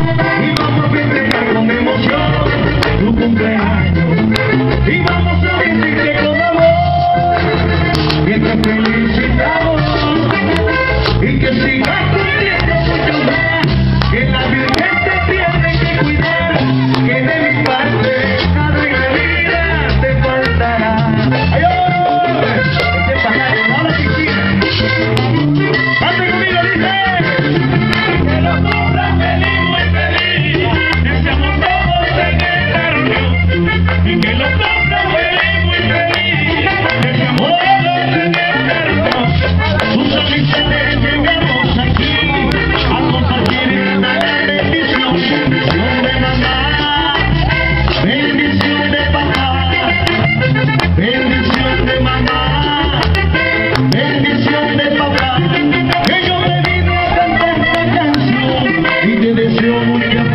y vamos a festejar con emoción tu cumpleaños y vamos a decirte con amor que te felicitamos y que sigas cumpliendo muchos más, que la Virgen te tiene que cuidar, que de mi parte nada en la vida te faltará. ¡Ay, oh! Este pajario, no la piscina. ¡Cante conmigo, dice! Que los cumplan feliz, muy feliz, deseamos todos en esta reunión. Y que los cumplan feliz, muy feliz, deseamos todos en esta reunión. Sus felicidades llegamos aquí a compartir esta gran bendición. Bendición de mamá, bendición de papá, bendición de mamá, bendición de papá. Que yo te vine a cantar esta canción y te deseo mucha